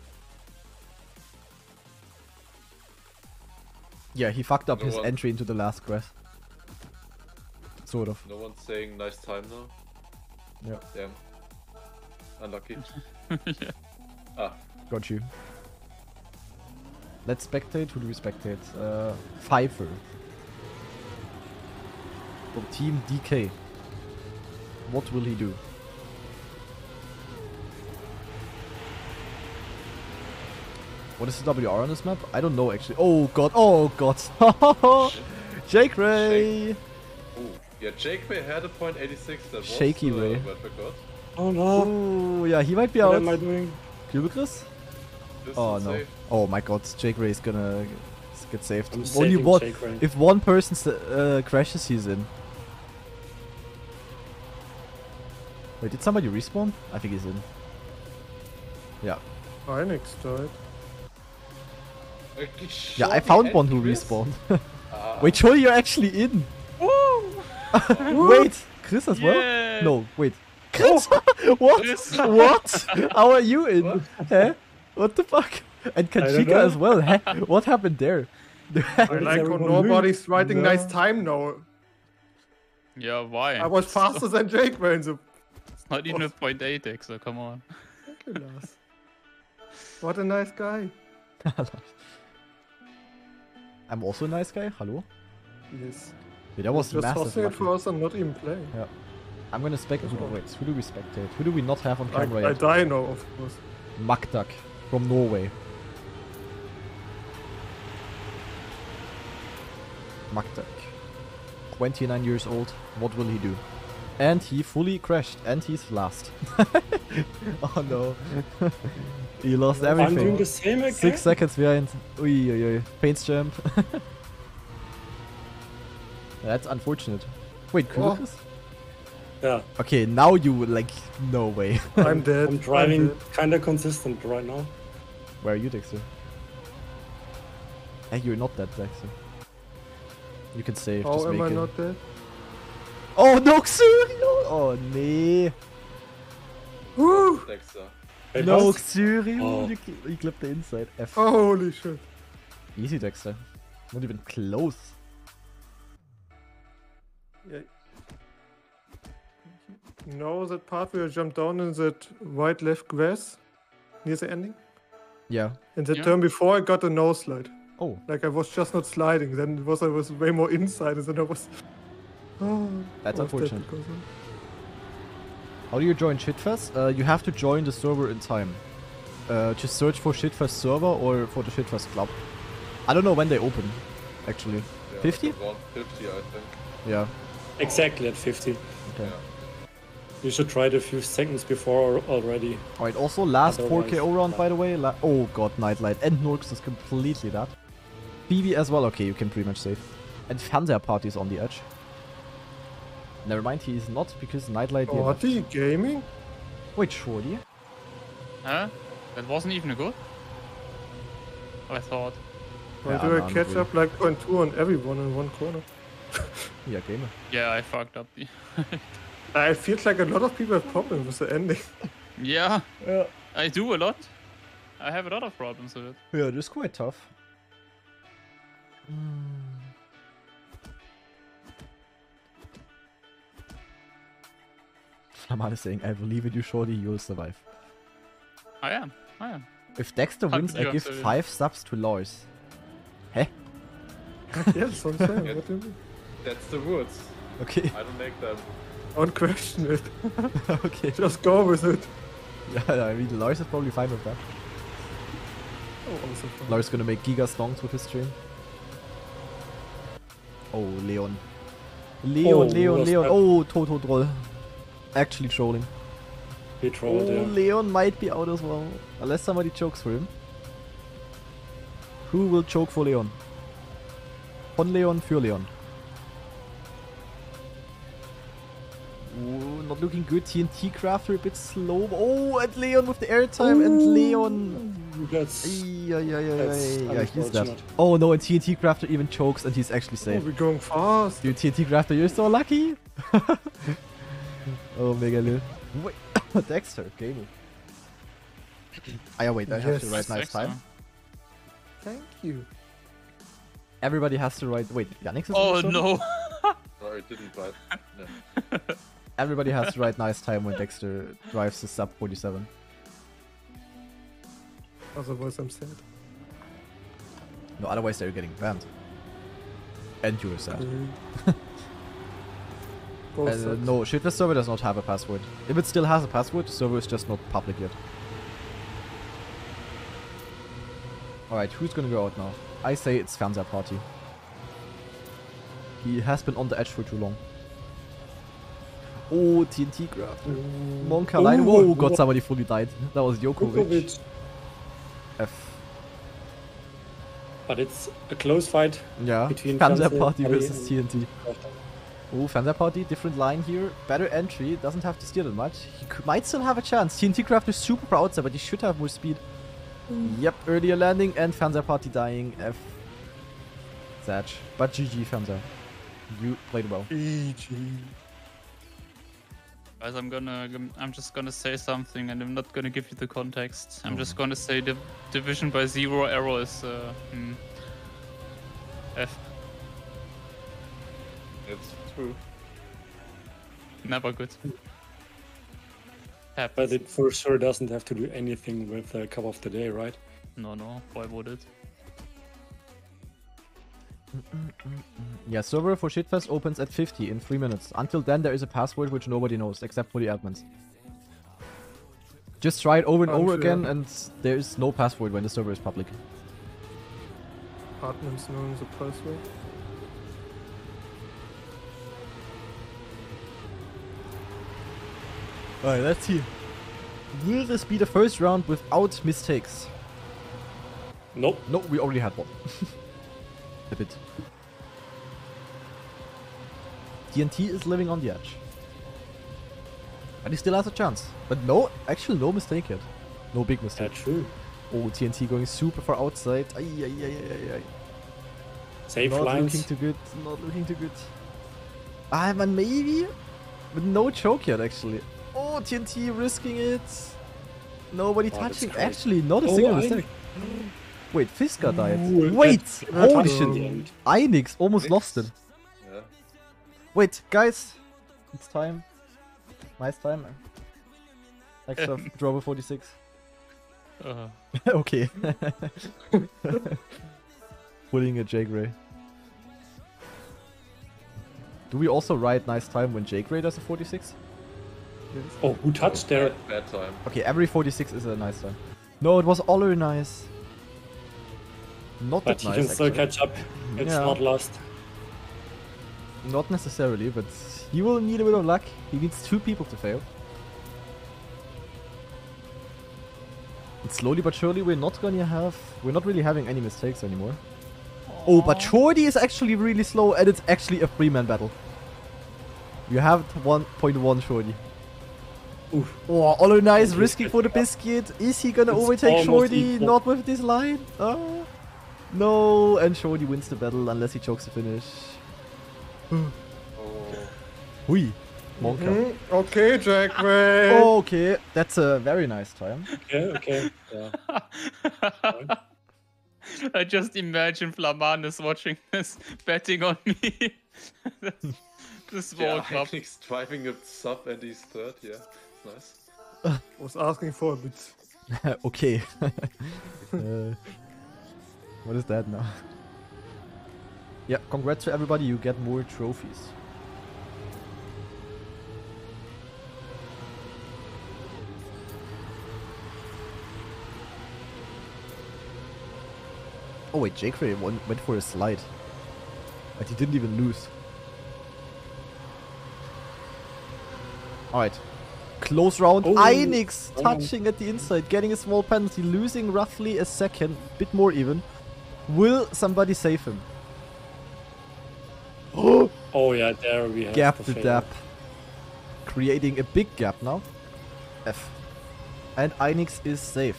A: Yeah, he fucked up
E: No
A: his
E: one-
A: entry into the last grass. Sort of.
E: No one's saying nice time now.
A: Yeah.
E: Damn. Unlucky.
C: Yeah.
E: Ah,
A: Got you. Let's spectate. Who do we spectate? Uh, Pfeiffer. From Team D K. What will he do? What is the W R on this map? I don't know actually. Oh god, oh god. Jake Ray!
E: ooh. Yeah, Jake Ray had a point eighty-six. That was
A: Shaky
E: uh,
A: Ray.
E: world record.
F: Oh no.
A: Oh, yeah, he might be
F: What
A: out.
F: am I doing?
A: Kubicris?
E: This
A: Oh
E: is
A: no.
E: safe.
A: Oh my god, Jake Ray is gonna get saved.
F: I'm
A: Only
F: saving
A: one.
F: Jake Ray.
A: If one person s- uh, crashes, he's in. Wait, did somebody respawn? I think he's in. Yeah.
B: Hynix died.
E: Okay,
A: Yeah, I
E: Shorty
A: found
E: and
A: one who
E: Chris?
A: respawned.
E: Ah,
A: Wait, Joey, you're actually in. Wait, Chris as well?
C: Yeah.
A: No, wait. Chris? what?
C: Chris.
A: What? How are you in?
E: What?
A: Huh? What the fuck? And
F: don't
A: Kachika
F: know.
A: as well. Huh? What happened there?
B: I
F: is
B: like how
F: everyone
B: nobody's
F: doing?
B: writing
F: No.
B: nice time now.
C: Yeah, why?
B: I was faster than Jake Ray in the
C: It's not even a point eight X, so come on.
B: class. What a nice guy.
A: I'm also a nice guy. Hello?
B: Yes.
A: Yeah, that was
B: Just
A: massive.
B: hosting it
A: lucky.
B: for us and not even playing.
A: I'm gonna spec. Who, do- wait, who do we spectate? Who do we not have on
B: I,
A: camera
B: I
A: yet?
B: die now, of course.
A: Magdak from Norway. Magdak. twenty-nine years old. What will he do? And he fully crashed. And he's last. Oh no. He lost
F: I'm doing
A: everything.
F: the same again.
A: Six seconds behind. Ui, ui, ui. Paints jump. That's unfortunate. Wait,
B: Oh.
A: Kubicris?
F: Yeah,
A: Okay, now you would like. No way.
B: I'm dead.
F: I'm driving
B: dead.
F: kinda consistent right now.
A: Where are you, Dexter? Hey, you're not dead, Dexter. You can save.
B: How
A: just
B: am
A: make
B: I
A: it.
B: not dead?
A: Oh no, Xuriel! Oh nee.
B: Woo!
E: Dexter.
F: Hey,
A: No,
F: was?
A: Xuriel!
F: Oh.
A: You, cl- you clipped the inside. F.
B: Holy shit.
A: Easy, Dexter. Not even close.
B: Yeah. You know that part where I jumped down in that white left grass near the ending?
A: Yeah.
B: In the
C: Yeah.
B: turn before I got a no slide.
A: Oh,
B: Like I was just not sliding. Then it was I was way more inside and then I was oh,
A: That's
B: I was dead
A: unfortunate.
B: because of-
A: how do you join Shitfest? Uh, you have to join the server in time. Uh, just search for Shitfest server or for the Shitfest club. I don't know when they open, actually.
E: Yeah,
A: fifty?
E: like one fifty, I think.
A: Yeah.
F: Exactly at fifty.
A: Okay.
E: Yeah.
F: You should try it a few seconds before already.
A: Alright, also last four K O
F: Otherwise-
A: round, by the way. La oh god, Nightlight. And Norks is completely that. Phoebe as well. Okay, you can pretty much save. And Fernseher Party is on the edge. Never mind, he is not because Nightlight...
B: Oh, are they gaming?
A: Wait, Shorty?
C: Huh? That wasn't even a good? I thought.
B: Why
A: Yeah,
B: do
A: no,
B: I
A: not
B: catch
A: really.
B: up like point two on everyone in one corner?
A: Yeah, gamer.
C: Yeah, I fucked up the.
B: I feel like a lot of people have problems with the ending.
C: Yeah,
A: Yeah.
C: I do a lot. I have a lot of problems with it.
A: Yeah, it is quite tough. Flaman is saying, I believe in you, Shorty, you'll survive.
C: I am. I am.
A: If Dexter
C: How
A: wins,
C: could
A: I
C: you
A: give
C: answer it?
A: five subs to Lars. Heh?
B: Yeah, that's what I'm saying.
E: Yeah.
B: What do you mean?
E: That's the rules.
A: Okay.
E: I don't make them.
B: Don't question it.
A: Okay.
B: Just go with it.
A: Yeah, I mean, Lars is probably fine with that.
B: Oh, also fun.
A: Lars gonna make giga stonks with his stream. Oh, Leon. Leon,
F: Oh,
A: Leon,
F: was
A: Leon.
F: that-
A: Oh, Toto Troll. Actually trolling.
F: He
A: Oh,
F: trolled, yeah.
A: Leon might be out as well. Unless somebody chokes for him. Who will choke for Leon? Von Leon für Leon. Ooh, not looking good. T N T Crafter a bit slow. Oh, and Leon with the airtime and Leon.
F: That's...
A: Ay, ay, ay, ay,
F: That's
A: ay. Yeah, he's dead.
F: unfortunate.
A: Oh no, and T N T Crafter even chokes and he's actually
B: Oh,
A: safe.
B: we're going fast.
A: Dude, T N T Crafter, you're so lucky. Oh, mega lil. Wait, Dexter, gaming. Ah, yeah, wait, I have to
B: Yes.
A: write nice
C: Dexter.
A: time.
B: Thank you.
A: Everybody has to write. Wait, Yannick is
C: Oh
A: on the server?
C: no!
E: Sorry, didn't write. No.
A: Everybody has to write nice time when Dexter drives his sub forty-seven.
B: Otherwise, I'm sad.
A: No, otherwise they're getting banned. And you're sad.
B: Both
A: Uh,
B: sides.
A: no, Shitfest server does not have a password. If it still has a password, the server is just not public yet. Alright, who's gonna go out now? I say it's Fanza Party. He has been on the edge for too long. Oh, T N T grab. Monka line.
F: Ooh,
A: Whoa, God,
F: wha-
A: somebody fully died. That was Djokovic.
F: Djokovic.
A: F.
F: But it's a close fight.
A: Yeah,
F: Between
A: Fanza
F: Fanza
A: Party
F: Party
A: versus T N T. Oh, Fanza Party, different line here. Better entry, doesn't have to steer that much. He could, might still have a chance. T N T Craft is super far outside, but he should have more speed. Yep, earlier landing and Fanza Party dying. F. Zach. But G G, Fanza. You played well.
B: E G.
C: Guys, I'm gonna, I'm just gonna say something, and I'm not gonna give you the context. I'm
A: Oh.
C: just gonna say the division by zero arrow is uh, hmm, F.
E: It's true.
C: Never good.
F: But
C: Happens.
F: it for sure doesn't have to do anything with the cup of the day, right?
C: No, no. Why would it?
A: Yeah, server for Shitfest opens at fifty in three minutes. Until then, there is a password which nobody knows, except for the admins. Just try it over and
B: I'm
A: over
B: sure.
A: again, and there is no password when the server is public.
B: Admins knowing the password.
A: Alright, let's see. Will this be the first round without mistakes?
F: Nope.
A: No, we already had one. A bit. T N T is living on the edge. But he still has a chance. But no, actually no mistake yet. No big
F: Yeah,
A: mistake.
F: true.
A: Oh, T N T going super far outside. Ay, ay, ay, ay, ay, ay.
F: Safe
A: Not
F: lines.
A: looking too good. Not looking too good. Ah, man, maybe? With no choke yet, actually. Oh, T N T risking it. Nobody
F: Oh, that's
A: touching.
F: crazy.
A: Actually, not a
F: Oh,
A: single
F: I-
A: mistake. Wait, Fisker died.
F: Ooh,
A: Wait!
F: that-
A: Holy
F: that-
A: shit.
F: um,
A: Einix almost
E: Nix.
A: lost it.
E: Yeah.
A: Wait, guys. It's time. Nice time. Extra Drover forty-six.
C: Uh,
A: Okay. Pulling a Jake Ray. Do we also write nice time when Jake Ray does a forty-six?
F: Oh, who touched there?
E: Bad, bad time.
A: Okay, every forty-six is a nice time. No, it was Oller nice. Not
F: But
A: that
F: he
A: nice,
F: can still
A: actually.
F: catch up. It's
A: Yeah.
F: not lost.
A: Not necessarily, but he will need a bit of luck. He needs two people to fail. And slowly but surely, we're not gonna have... We're not really having any mistakes anymore. Oh, but Shorty is actually really slow, and it's actually a three-man battle. You have one point one Shorty.
F: Oof.
A: Oh, Oller nice,
F: He's
A: risking for the
F: getting up.
A: biscuit. Is he gonna
F: It's
A: overtake
F: almost
A: Shorty?
F: equal.
A: Not with this line. Oh. No, and Shorty wins the battle unless he chokes the finish.
E: Oh.
A: Hui. Monka.
B: Mhm. Okay, Jack Ray.
A: Okay, that's a very nice time.
F: Okay, okay. Yeah.
C: I just imagine Flaman watching this, betting on me. The small
E: Yeah,
C: club.
E: he's driving a sub and he's third, yeah. Nice.
B: Was asking for a bit.
A: Okay. uh, what is that now? Yeah, congrats to everybody, you get more trophies. Oh wait, J-Cray went, went for a slide. But he didn't even lose. Alright. Close round.
F: Oh.
A: Einix
F: Oh.
A: touching at the inside, getting a small penalty, losing roughly a second, bit more even. Will somebody save him?
F: Oh yeah, there we have
A: Gap
F: the
A: the
F: fail.
A: dap. Creating a big gap now. F. And Einix is safe.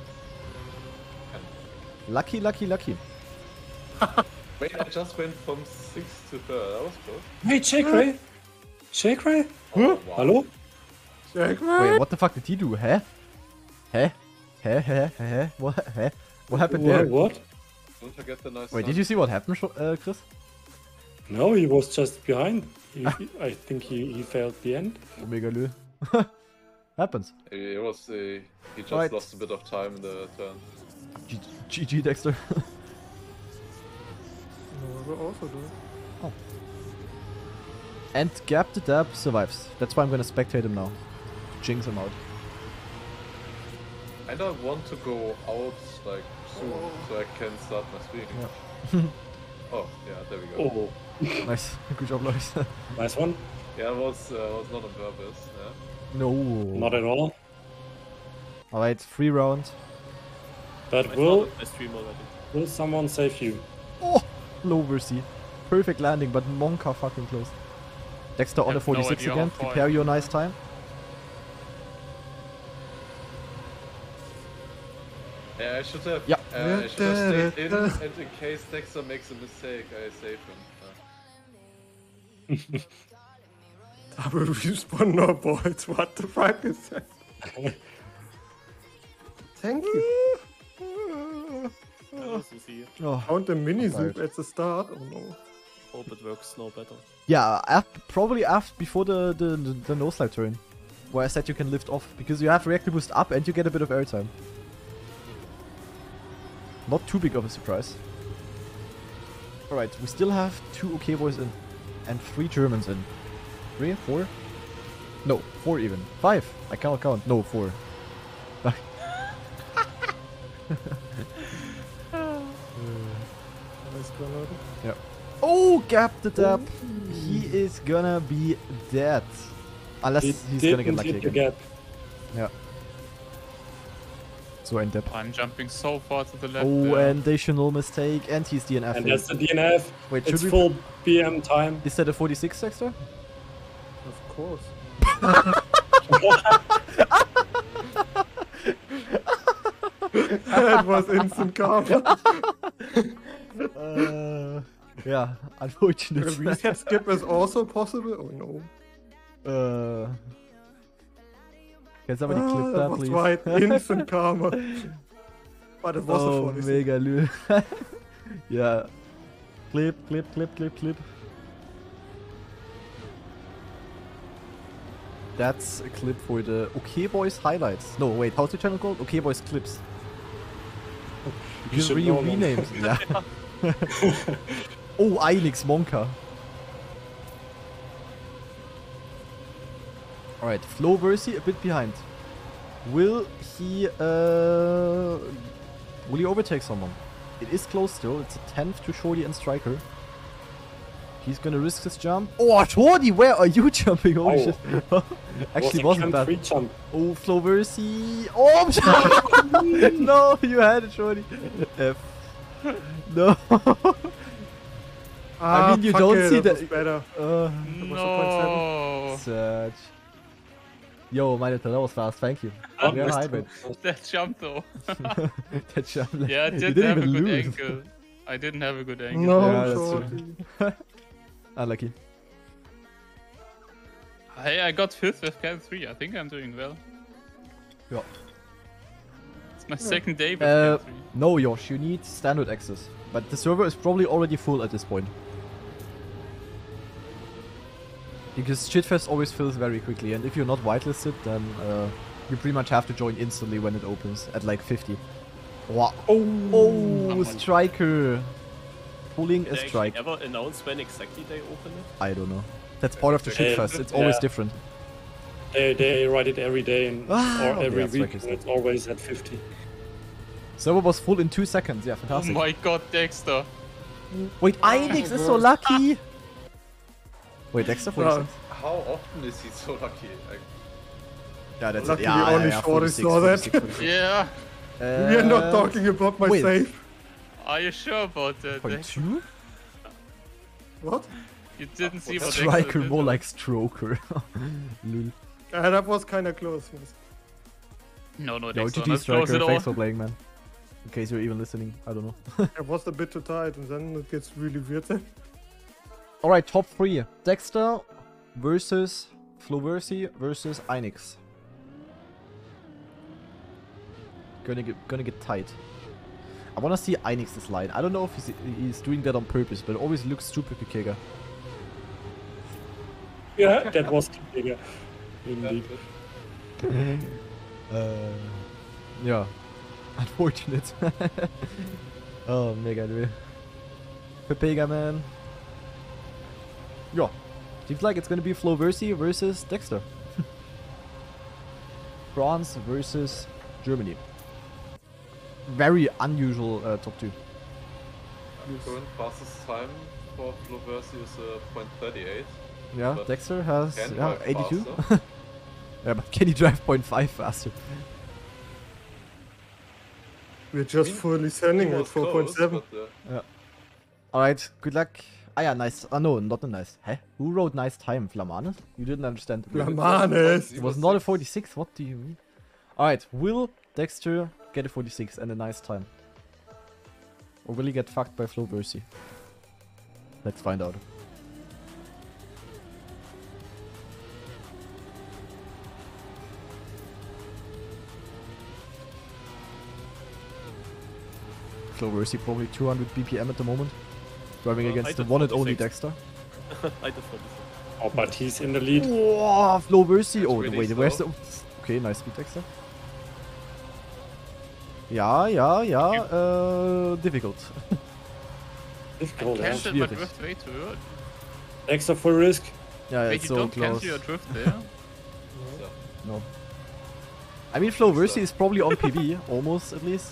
A: Lucky, lucky, lucky.
E: Wait, I just went from sixth to third. That was close.
F: Hey, J-Cray? J-Cray?
E: Oh, wow.
F: Hello?
B: Check,
A: Wait, what the fuck did he do? Huh? Huh? Huh? Huh? Huh? What? Huh? What happened
F: What?
A: there?
F: What?
E: Don't forget the nice
A: Wait,
E: sun.
A: did you see what happened, Scho- uh, Chris?
F: No, he was just behind. He, he- I think he, he failed the end.
A: Omega Lü. Happens.
E: It it was. Uh, he just
A: Right.
E: lost a bit of time in the turn.
A: G- G G, Dexter.
B: No, I will also do it.
A: And Gap the Dab survives. That's why I'm gonna spectate him now. Jinx him out.
E: And I want to go out like soon, so I can start my streaming.
A: Yeah.
E: Oh, yeah, there we go.
F: Oh,
A: Nice. Good job, Lois.
F: nice one.
E: Yeah, it was, uh, was not on purpose. Yeah.
A: No.
F: Not at all.
A: Alright, free round.
F: But
D: I
F: will,
D: started my stream already.
F: will someone save you?
A: Oh! Low Mercy. Perfect landing, but Monka fucking close. Dexter on
C: I
A: a
C: have no
A: forty-six
C: idea
A: again.
C: how far
A: Prepare
C: I
A: your
C: can
A: nice time.
E: Yeah, I should have.
A: Yeah.
E: Uh, I should have stayed in, and in case Dexter makes a mistake, I save him. Uh,
B: Double respawn, no boys. What the fuck is that? Thank you.
D: Hello, Susie.
A: Oh.
B: Found the mini zoom
A: Tired.
B: at the start. Oh no.
D: Hope it works no better.
A: Yeah, af- probably after before the, the, the, the no slide turn. Where I said you can lift off. Because you have reactor boost up and you get a bit of airtime. Not too big of a surprise. Alright, we still have two OK boys in. And three Germans in. Three? Four? No, four even. Five! I cannot count. No, four.
B: Nice grenade.
A: Oh, Gap the Dab! He is gonna be dead. Unless
F: It
A: he's gonna get
F: didn't
A: lucky
F: hit the
A: again.
F: gap.
A: Yeah. So ein Depp.
C: I'm jumping so far to the left.
A: Oh,
C: there.
A: and additional mistake, and he's D N F.
F: And that's the D N F.
A: Wait,
F: It's
A: should we?
F: full P M time.
A: Is that a forty-six, Dexter?
B: Of course. That was instant karma.
A: uh, yeah,
B: A
A: unfortunate.
B: reset skip is also possible. Oh no.
A: uh, can somebody
B: Ah,
A: clip
B: that
A: that,
B: was
A: please?
B: right. Instant karma. But it was a
A: Oh,
B: forty-six.
A: mega lü. Yeah. Clip, clip, clip, clip, clip. That's a clip for the OK Boys highlights. No, wait, how's the channel called? OK Boys clips. You
F: should
A: re
F: know them.
A: renamed. Yeah. Oh, Einix Monka. Alright, Flo Versi a bit behind. Will he uh will he overtake someone? It is close still, it's a tenth to Shorty and Striker. He's gonna risk his jump. Oh, Shorty, where are you jumping? Holy
F: Oh.
A: shit. Actually
F: Was a
A: wasn't
F: camp
A: bad.
F: free jump.
A: Oh, Flo Versi. Oh, no, you had it, Shorty. F. No.
B: Ah,
A: I mean, you
B: fuck
A: don't
B: it,
A: see
B: that
A: that-
B: was better.
A: Uh,
C: No,
A: Search. Yo, meine that was fast, thank you.
F: Oh,
A: Yeah,
F: nice
A: hi,
F: to-
A: mate.
C: that jump though.
A: That jump.
C: Yeah, I
A: You
C: didn't,
A: didn't
C: have a
A: even
C: good
A: lose.
C: angle. I didn't have a good angle.
B: No,
A: Yeah, that's true.
B: shorty.
A: Unlucky.
C: Hey, I got fifth with Cat three. I think I'm doing well.
A: Yeah.
C: It's my second day with
A: Uh,
C: Cat three.
A: No, Josh, you need standard access. But the server is probably already full at this point. Because Shitfest always fills very quickly, and if you're not whitelisted, then uh, you pretty much have to join instantly when it opens at like fifty. Wow.
F: Oh,
A: Oh,
C: Someone-
A: Striker! Pulling
D: Did
A: a
D: they actually
A: strike.
D: ever announce when exactly they open it?
A: I don't know. That's part of the
E: Yeah.
A: Shitfest, it's always
F: Yeah.
A: different.
F: they, they write it every day and,
A: Ah,
F: or
A: okay,
F: every
A: that's
F: week.
A: like it's-
F: And it's always at fifty.
A: Server was full in two seconds. Yeah,
C: Oh
A: fantastic.
C: my god, Dexter.
A: Wait, Einix is so lucky. Wait, Dexter forty-six.
E: How often is he so lucky? Like,
A: Yeah, that's
B: Luckily,
A: it. Yeah,
B: only
A: yeah, yeah,
B: Shorty
A: forty-six,
B: saw that.
A: forty-six, forty-six.
C: Yeah.
B: We are not
A: Uh,
B: talking about my
A: wait.
B: save.
C: Are you sure about that?
A: Point
C: Dexter?
A: two?
B: What?
C: You didn't see what
A: Striker,
C: Dexter did.
A: more like Stroker. Lol.
B: Uh, that was kind of close. Yes.
C: No, no,
A: Yo,
C: Dexter.
A: G G
C: Not close
A: Striker,
C: at all.
A: thanks for playing, man. In case you're even listening, I don't know.
B: It was a bit too tight, and then it gets really weird. Then.
A: Alright, top three. Dexter versus Floversi versus Einix. Gonna get, gonna get tight. I wanna see Einix's line. I don't know if he's, he's doing that on purpose, but it always looks stupid, Kikega.
F: Yeah, that was bigger. Indeed.
A: uh, yeah. Unfortunate. Oh, mega dude. Pepega, man. Yeah. Seems like it's gonna be Floversi versus Dexter. France versus Germany. Very unusual uh, top two.
E: current fastest time for Floversi is uh, point three eight.
A: Yeah,
E: But
A: Dexter has
E: can
A: yeah,
E: drive
A: eighty-two.
E: faster.
A: Yeah, but can he drive point five faster?
B: We're just
E: I mean,
B: fully sending
E: He
B: it
E: was
B: four point
E: close,
B: seven.
E: but, uh,
A: Alright, good luck. Ah yeah, nice. Ah no, not a nice. Hä? Who wrote nice time? Flamanes? You didn't understand.
B: Flamanes.
A: It was not a forty-six, what do you mean? Alright, will Dexter get a forty-six and a nice time? Or will he get fucked by Floversi? Let's find out. Floversi probably two hundred B P M at the moment. Driving
D: Uh,
A: against
D: I
A: the
D: did
A: one and only
D: forty-six.
A: Dexter.
D: I did forty-six.
F: Oh, but he's in the lead.
A: Wow, Floversi. Oh,
E: really
A: wait, where's the...
E: slow.
A: Okay, nice speed Dexter. Ja, ja, ja, äh, difficult.
F: Difficult, yeah.
C: Cancel my
A: schwierig.
C: drift way too early.
F: Extra full risk.
A: Yeah,
C: Wait,
A: it's
C: you
A: so
C: don't
A: close.
C: cancel your drift there?
A: No. I mean, Floversi is probably on P B, almost at least.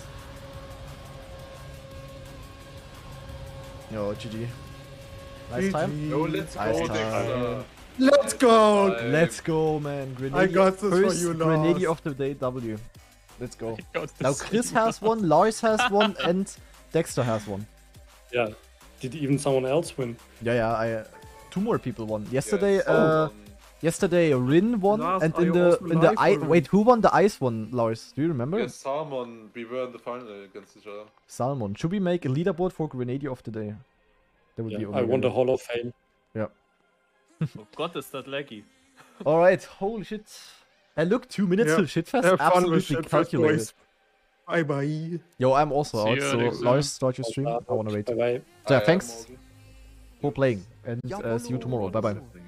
A: Yo, G G. Nice time.
E: No, let's
A: Nice
E: go,
A: time.
E: Dexter.
B: Let's go!
E: Time.
A: Let's go, man. Grenade,
B: I got this for
A: first
B: you,
A: Grenade
B: Lars.
A: of the day W. Let's go.
C: God,
A: Now
C: this-
A: Chris has one, Lars has one, and Dexter has one.
F: Yeah. Did even someone else win?
A: Yeah, yeah. I uh, two more people won. Yesterday,
E: Yes.
A: uh,
E: Um,
A: yesterday Rin won,
B: Lars,
A: and
B: are
A: in
B: you
A: the
B: also
A: in the
B: live
A: I
B: or-
A: wait, who won the ice one, Lars? Do you remember?
E: yes, Salmon, we were in the final against each other.
A: Salmon. Should we make a leaderboard for Grenade of the day? That would
F: Yeah,
A: be.
F: I
A: Omega.
F: won the Hall of Fame.
D: Oh God, is that laggy?
A: All right, holy shit. And look, two minutes
B: Yeah.
A: till shitfest.
B: Have fun
A: Absolutely
B: with shit,
A: calculated.
B: boys. Bye bye.
A: Yo, I'm also
C: See
A: out.
C: you
A: So
C: next time.
A: Lars, start your stream. I wanna wait.
F: Bye bye.
A: So yeah,
E: I am
A: thanks
E: also-
A: for playing, and uh, see you tomorrow. Bye bye.